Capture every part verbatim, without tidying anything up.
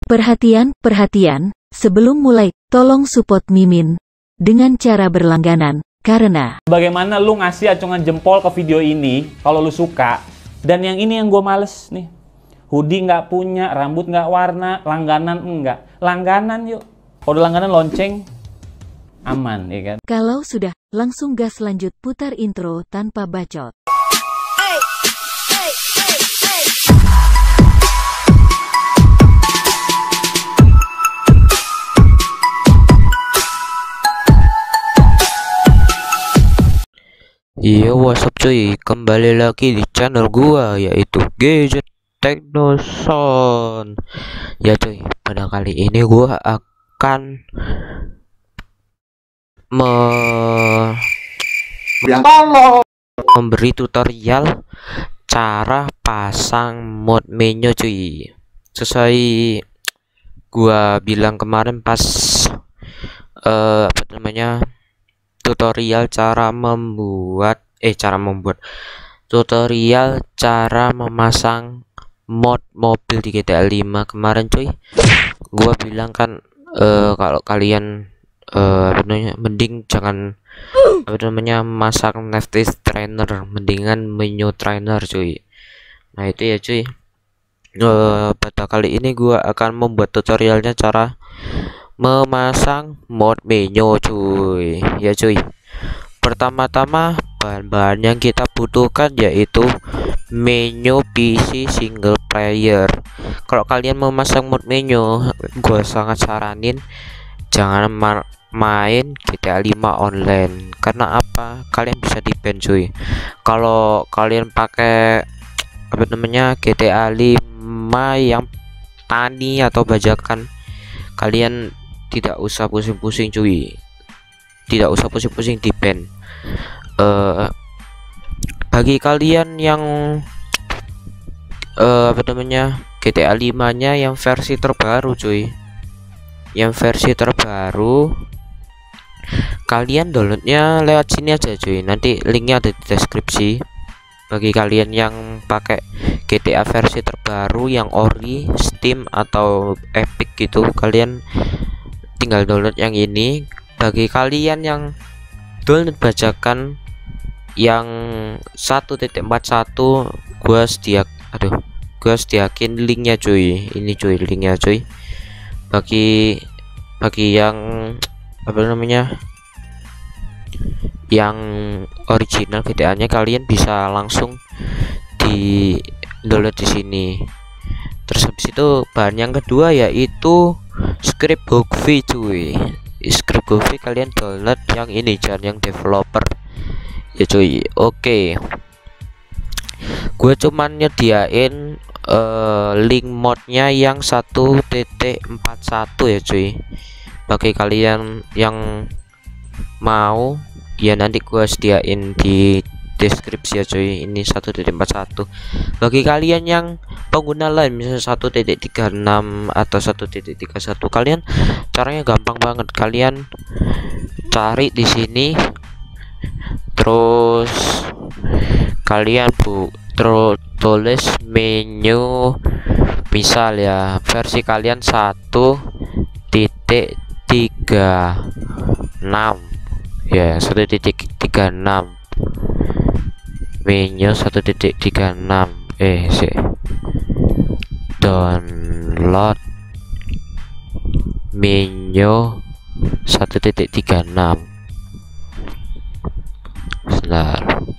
Perhatian, perhatian, sebelum mulai, tolong support Mimin dengan cara berlangganan, karena bagaimana lu ngasih acungan jempol ke video ini kalau lu suka, dan yang ini yang gue males nih. Hoodie nggak punya, rambut nggak warna, langganan enggak. Langganan yuk. Kalau langganan lonceng, aman ya kan. Kalau sudah, langsung gas lanjut putar intro tanpa bacot. Iya, what's up cuy, kembali lagi di channel gua yaitu Gadget Technoson. Ya cuy, pada kali ini gua akan me memberi tutorial cara pasang mod menu cuy. Sesuai gua bilang kemarin pas uh, apa namanya tutorial cara membuat eh cara membuat tutorial cara memasang mod mobil di G T A lima kemarin cuy. Gua bilang kan uh, kalau kalian uh, apa namanya mending jangan apa namanya masang Neftis trainer, mendingan menu trainer cuy. Nah itu ya cuy. Uh, pada kali ini gua akan membuat tutorialnya cara memasang mod menu cuy. Ya cuy, pertama-tama bahan-bahan yang kita butuhkan yaitu menu P C single player. Kalau kalian memasang mod menu, gue sangat saranin jangan ma main G T A lima online. Karena apa? Kalian bisa di ban cuy. Kalau kalian pakai apa namanya G T A lima yang tani atau bajakan, kalian tidak usah pusing-pusing cuy, tidak usah pusing-pusing di ban. Uh, bagi kalian yang uh, apa namanya G T A lima nya yang versi terbaru cuy, yang versi terbaru kalian downloadnya lewat sini aja cuy, nanti linknya ada di deskripsi. Bagi kalian yang pakai G T A versi terbaru yang ori, Steam atau Epic gitu, kalian tinggal download yang ini. Bagi kalian yang download bajakan yang satu titik empat satu, gua sediak aduh gua sediakin linknya cuy, ini cuy linknya cuy. Bagi bagi yang apa namanya yang original G T A nya, kalian bisa langsung di download di sini. Terus habis itu bahan yang kedua yaitu script Hogvi cuy. Script Hogvi kalian download yang ini, jangan yang developer ya cuy. Oke, gue cuman nyediain uh, link modnya yang satu titik empat satu ya cuy. Bagi kalian yang mau ya nanti gue sediain di deskripsi ya cuy, ini satu titik empat satu. Bagi kalian yang pengguna lain misalnya satu titik tiga enam atau satu titik tiga satu, kalian caranya gampang banget. Kalian cari di sini, terus kalian bu terus tulis menu, misal ya versi kalian satu titik tiga enam ya, satu titik tiga enam menu satu titik tiga enam eh sih download menu satu titik tiga enam. Sebentar.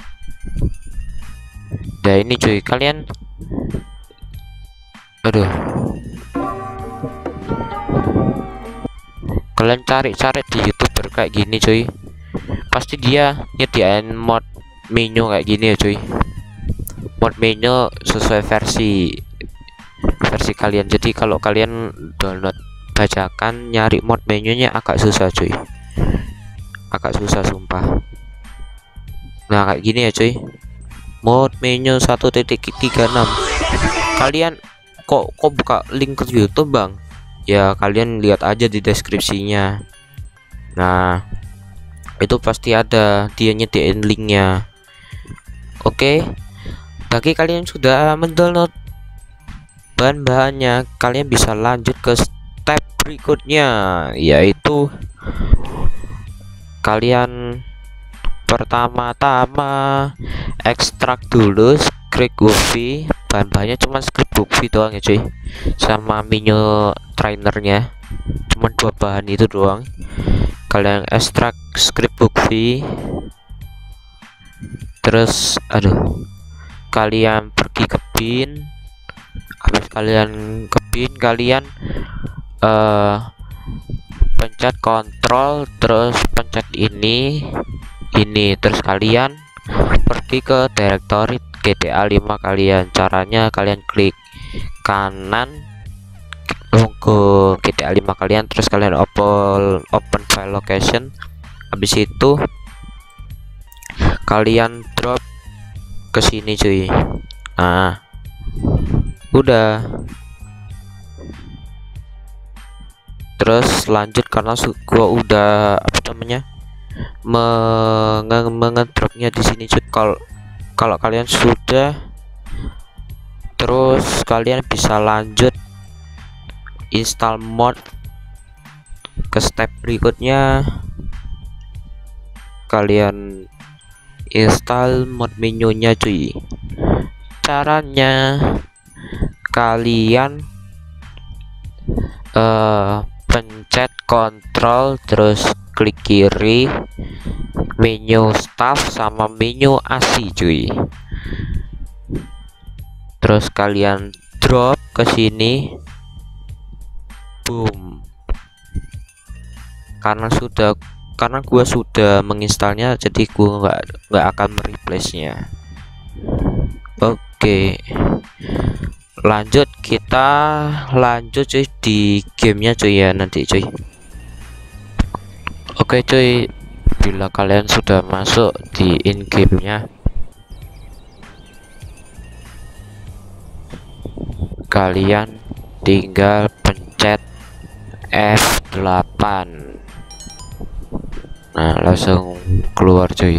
Nah ini cuy, kalian aduh kalian cari-cari di YouTuber kayak gini cuy, pasti dia nyediain mod menu kayak gini ya cuy. Mod menu sesuai versi versi kalian. Jadi kalau kalian download bajakan nyari mod menunya agak susah cuy, agak susah sumpah. Nah kayak gini ya cuy, mod menu satu titik tiga enam. Kalian kok kok buka link ke YouTube bang? Ya kalian lihat aja di deskripsinya. Nah itu pasti ada, dia nyediain linknya. Oke, bagi kalian sudah mendownload bahan-bahannya, kalian bisa lanjut ke step berikutnya, yaitu kalian pertama-tama ekstrak dulu script Goofy. Bahan-bahannya cuma script Goofy doang ya cuy, sama menu trainernya, cuma dua bahan itu doang. Kalian ekstrak script Goofy, terus aduh kalian pergi ke bin. Habis kalian ke bin, kalian uh, pencet kontrol, terus pencet ini ini terus kalian pergi ke directory G T A lima kalian. Caranya kalian klik kanan logo G T A lima kalian, terus kalian open open file location. Habis itu kalian drop ke sini cuy. Nah, udah. Terus lanjut karena gua udah apa namanya mengedropnya di sini cuy. Kalau kalau kalian sudah, terus kalian bisa lanjut install mod ke step berikutnya. Kalian install mod menunya cuy. Caranya kalian uh, pencet kontrol, terus klik kiri menu staff sama menu A S I cuy. Terus kalian drop ke sini, boom. Karena sudah karena gua sudah menginstalnya, jadi gua nggak nggak akan mereplace nya. Oke, lanjut, kita lanjut cuy di gamenya cuy ya nanti cuy. Oke cuy, bila kalian sudah masuk di in gamenya, kalian tinggal pencet F delapan. Nah, langsung keluar cuy.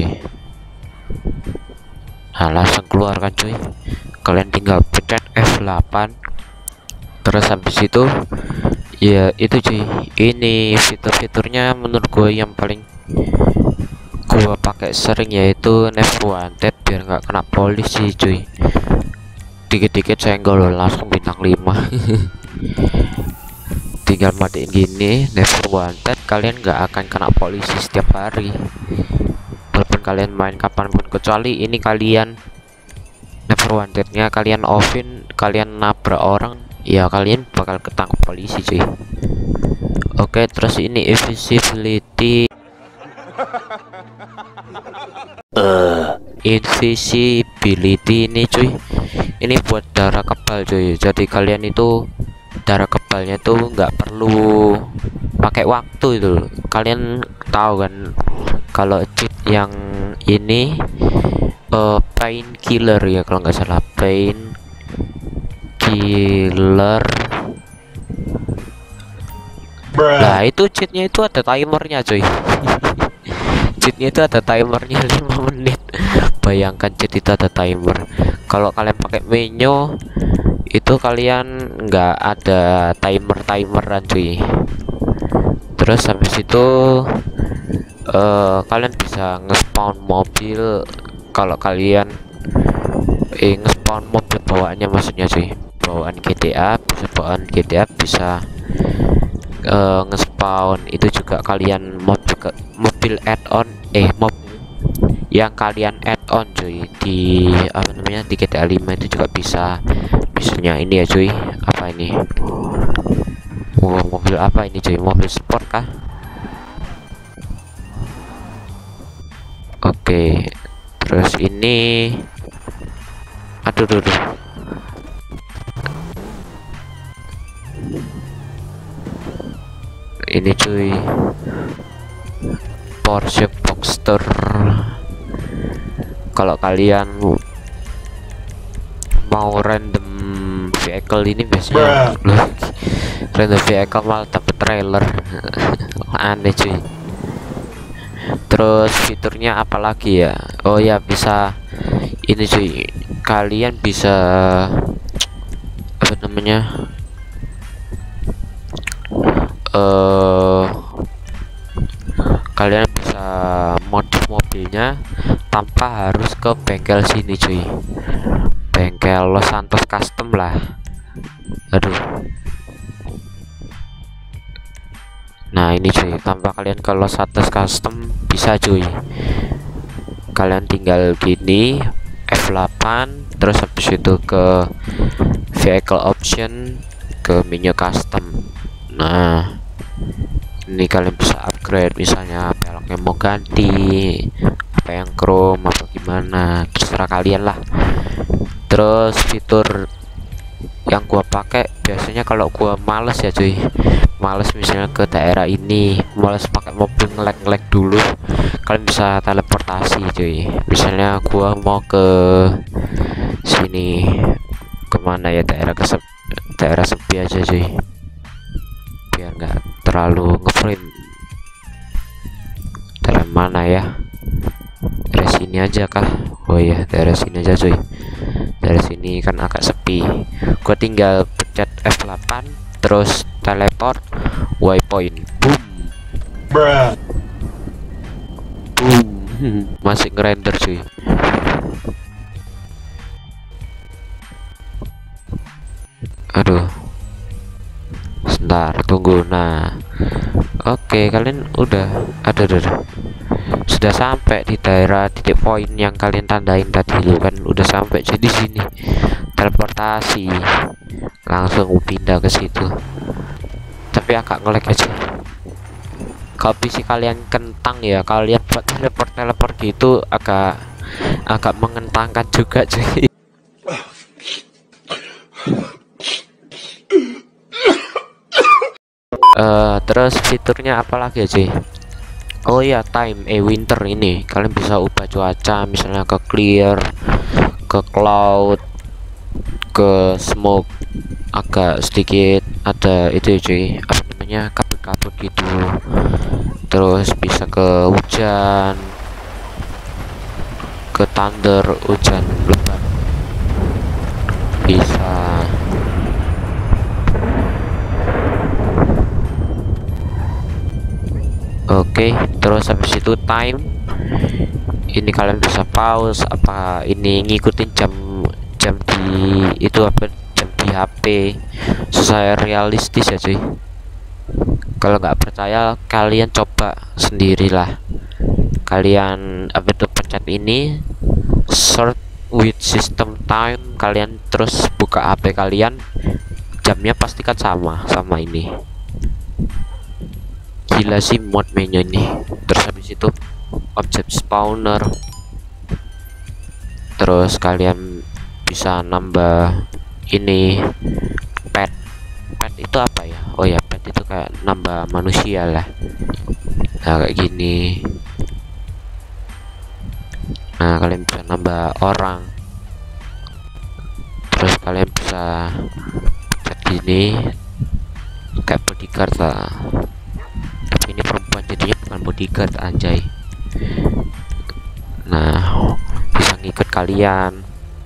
Nah, langsung keluar kan cuy. Kalian tinggal pencet F delapan. Terus habis itu ya itu cuy, ini fitur-fiturnya menurut gue yang paling gua pakai sering yaitu Never Wanted, biar nggak kena polisi cuy. Dikit-dikit senggol langsung bintang lima. Tinggal matiin gini Never Wanted, kalian nggak akan kena polisi setiap hari walaupun kalian main kapanpun, kecuali ini kalian Never Wantednya kalian offin, kalian nabrak orang, ya kalian bakal ketangkep polisi cuy. Oke, terus ini invisibility. uh. Invisibility ini cuy, ini buat darah kebal cuy. Jadi kalian itu darah kebalnya tuh nggak perlu pakai waktu itu. Kalian tahu kan kalau cheat yang ini uh, pain killer ya kalau nggak salah, pain killer. Nah itu cheatnya itu ada timernya cuy. Cheatnya itu ada timernya lima menit. Bayangkan cheat itu ada timer. Kalau kalian pakai menu itu kalian nggak ada timer timeran cuy. Terus habis itu uh, kalian bisa nge-spawn mobil. Kalau kalian eh, nge-spawn mobil bawaannya maksudnya cuy, bawaan G T A, bisa bawaan G T A bisa uh, nge-spawn itu juga kalian mobil ke, mobil add-on eh mobil yang kalian add-on cuy di apa namanya di G T A lima itu juga bisa. Misalnya ini ya cuy, apa ini, oh, mobil apa ini cuy, mobil sport kah? Oke, terus ini aduh duh, duh. Ini cuy Porsche Boxster. Kalau kalian mau random vehicle ini biasanya loh, random vehicle malah dapet trailer. Aneh cuy. Terus fiturnya apalagi ya, oh ya bisa ini cuy, kalian bisa apa namanya namanya eh kalian bisa modif mobilnya tanpa harus ke bengkel sini cuy, bengkel Los Santos Custom lah. Aduh, nah ini cuy, tanpa kalian ke Los Santos Custom bisa cuy, kalian tinggal gini F delapan terus habis itu ke vehicle option, ke menu custom. Nah ini kalian bisa upgrade, misalnya peleknya mau ganti apa yang chrome apa gimana, terserah kalian lah. Terus fitur yang gua pakai biasanya kalau gua males ya cuy, males misalnya ke daerah ini, males pakai mobil ngelek-ngelek dulu, kalian bisa teleportasi cuy. Misalnya gua mau ke sini, kemana ya, daerah kesep daerah sepi aja cuy, biar nggak terlalu ngeframe. Daerah mana ya, daerah sini aja kah? Oh iya, daerah sini aja cuy, dari sini kan agak sepi. Gua tinggal pencet F delapan terus teleport waypoint, boom boom. Masih ngerender cuy. Aduh, sebentar tunggu. Nah oke, kalian udah ada udah sudah sampai di daerah titik poin yang kalian tandain tadi lu kan, udah sampai. Jadi sini teleportasi langsung pindah ke situ, tapi agak ngelag aja. Kalau P C kalian kentang ya, kalian buat teleport teleport gitu agak agak mengentangkan juga cuy. Uh, terus fiturnya apalagi ya cuy? Oh ya, time eh winter ini kalian bisa ubah cuaca, misalnya ke clear, ke cloud, ke smoke, agak sedikit ada itu ya cuy, apa namanya, kabut-kabut gitu. Terus bisa ke hujan, ke thunder, hujan lebat bisa. Oke, terus habis itu time ini kalian bisa pause apa ini, ngikutin jam jam di itu apa jam di H P sesuai realistis ya cuy. Kalau nggak percaya kalian coba sendirilah, kalian apa itu pencet ini search with system time, kalian terus buka H P kalian, jamnya pastikan sama sama ini. Gila sih mod menu ini. Terus habis itu object spawner, terus kalian bisa nambah ini pet. Pet itu apa ya? Oh ya, pet itu kayak nambah manusia lah. Nah kayak gini. Nah kalian bisa nambah orang, terus kalian bisa pencet gini kayak bodyguard lah. Ini perempuan jadinya bukan bodyguard anjay. Nah bisa ngikut kalian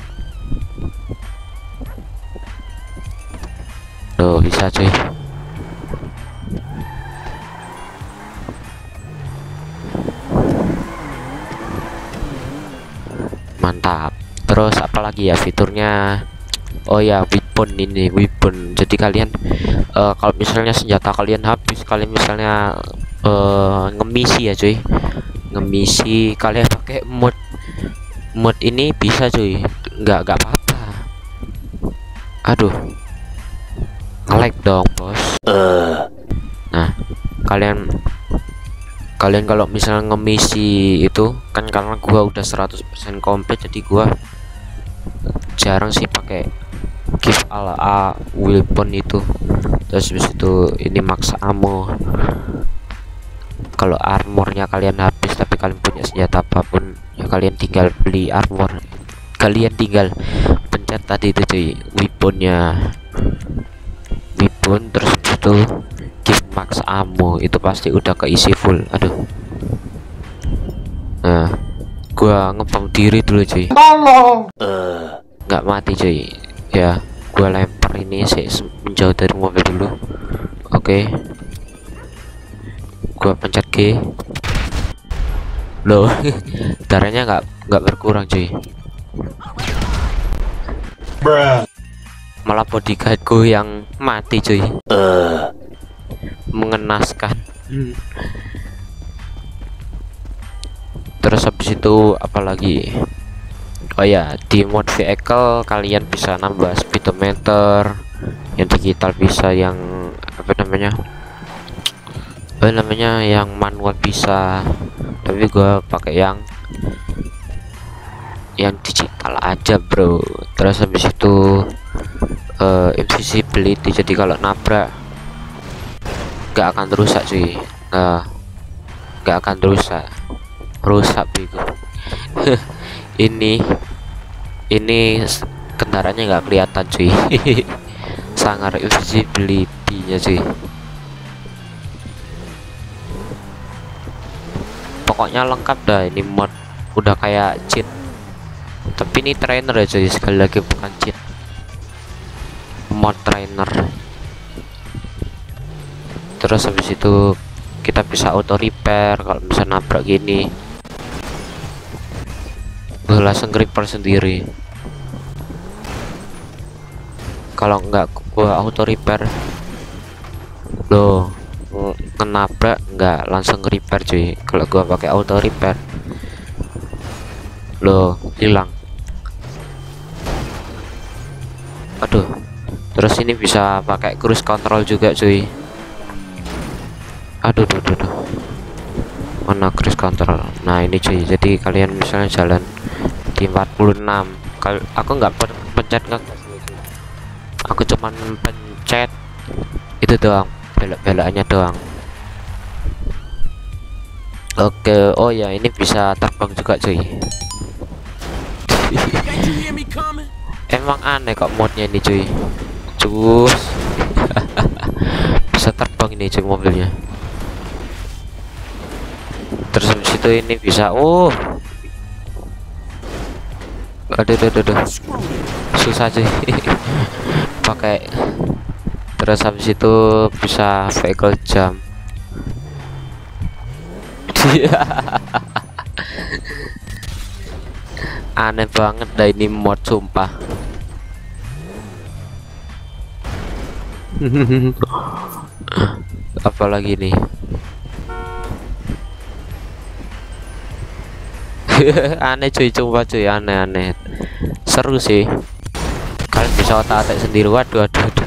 tuh, bisa cuy. Mantap. Terus apalagi ya fiturnya? Oh ya, weapon ini, weapon. Jadi kalian uh, kalau misalnya senjata kalian habis, kalian misalnya uh, ngemisi ya cuy, ngemisi, kalian pakai mod mod ini bisa cuy, nggak nggak apa-apa. Aduh, nge-lag dong bos. Uh. Nah kalian kalian kalau misalnya ngemisi itu kan, karena gua udah seratus persen komplit, jadi gua jarang sih pakai give ala a weapon itu. Terus habis itu ini max ammo. Kalau armornya kalian habis tapi kalian punya senjata apapun ya, kalian tinggal beli armor, kalian tinggal pencet tadi itu cuy, weaponnya, weapon, terus itu give max ammo, itu pasti udah keisi full. Aduh, nah gua ngepam diri dulu cuy, nggak mati cuy ya, gua lempar ini sih menjauh dari mobil dulu. Oke, gua pencet G. Loh, darahnya nggak nggak berkurang cuy. Bruh. Malah bodyguardku yang mati cuy. uh. Mengenaskan. hmm. Terus habis itu apalagi? Oh ya, di mode vehicle kalian bisa nambah speedometer, yang digital bisa, yang apa namanya apa namanya yang manual bisa, tapi gua pakai yang yang digital aja bro. Terus habis itu uh, invisibility, jadi kalau nabrak nggak akan rusak cuy, nggak nggak akan rusak rusak bego. ini ini kendaraannya nggak kelihatan cuy. Sangar invisibility nya cuy. Pokoknya lengkap dah, ini mod udah kayak cheat, tapi ini trainer ya cuy, sekali lagi bukan cheat, mod trainer. Terus habis itu kita bisa auto repair kalau bisa nabrak gini. Gue langsung gripper sendiri. Kalau enggak gua auto repair, loh ngenabrak enggak langsung repair cuy. Kalau gua pakai auto repair, loh hilang. Aduh. Terus ini bisa pakai cruise control juga cuy. Aduh, duh, duh, duh. Mana cruise control? Nah ini cuy, jadi kalian misalnya jalan di empat puluh enam, kalau aku nggak pencet nge aku cuman pencet itu doang, belok-beloknya doang. Oke, oh ya ini bisa terbang juga cuy. Emang aneh kok modnya ini cuy. Cus. Bisa terbang ini cuy mobilnya. Terus habis itu ini bisa, oh aduh aduh aduh, aduh. Susah cuy. Pakai. Terus habis itu bisa vehicle jump. Aneh banget dah ini mod sumpah. Apalagi nih. Aneh cuy, coba cuy, aneh-aneh. Seru sih. Kalian bisa otak-atik sendiri. Waduh, waduh, waduh.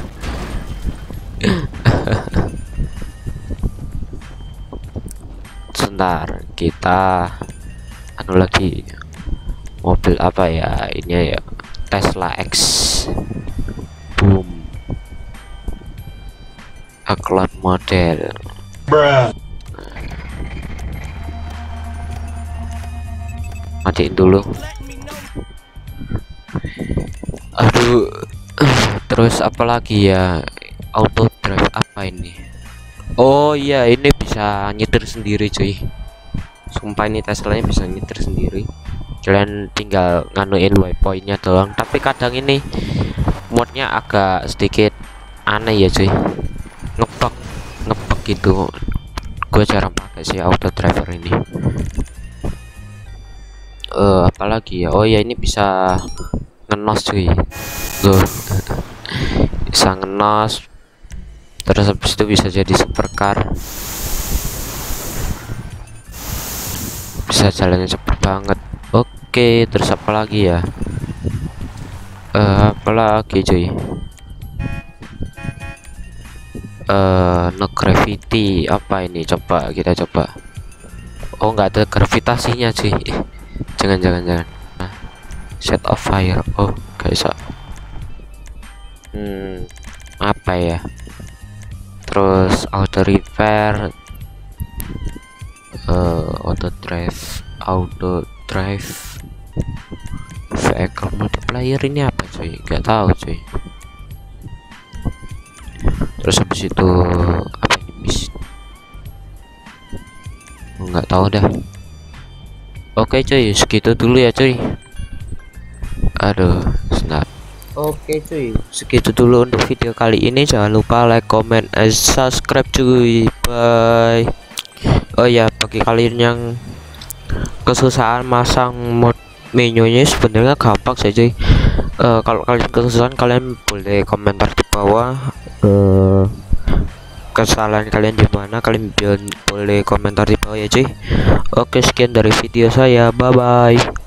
Sebentar, kita anu lagi. Mobil apa ya? Ini ya Tesla X. Boom. A cloud model. Bruh. Matiin dulu. Aduh. Terus apalagi ya? Auto drive apa ini? Oh iya, ini bisa nyetir sendiri cuy. Sumpah ini Teslanya bisa nyetir sendiri. Kalian tinggal nganuin waypointnya doang. Tapi kadang ini modnya agak sedikit aneh ya cuy. Ngebug, ngebug gitu. Gue jarang pakai sih auto driver ini. Uh, apalagi ya, oh ya ini bisa ngenos cuy. Loh. Bisa ngenos. Terus habis itu bisa jadi supercar. Bisa jalannya cepet banget. Oke, terus apa lagi ya? Uh, apalagi cuy? Uh, no gravity apa ini? Coba kita coba. Oh nggak ada gravitasinya cuy. Jangan jangan jangan. Nah, set of fire. Oh guys. Hmm, apa ya? Terus auto repair, uh, auto drive, auto drive, vehicle multiplier ini apa cuy? Gak tahu cuy. Terus habis itu apa ini bis? Nggak tahu dah. Oke cuy, segitu dulu ya cuy. Aduh, snap. Oke cuy, segitu dulu untuk video kali ini. Jangan lupa like, comment, and subscribe cuy. Bye. Oh ya, bagi kalian yang kesusahan masang mod menunya sebenarnya gampang sih cuy. Uh, kalau kalian kesusahan, kalian boleh komentar di bawah. Uh, kesalahan kalian di mana, kalian boleh komentar di bawah ya cuy. Oke, sekian dari video saya. Bye bye.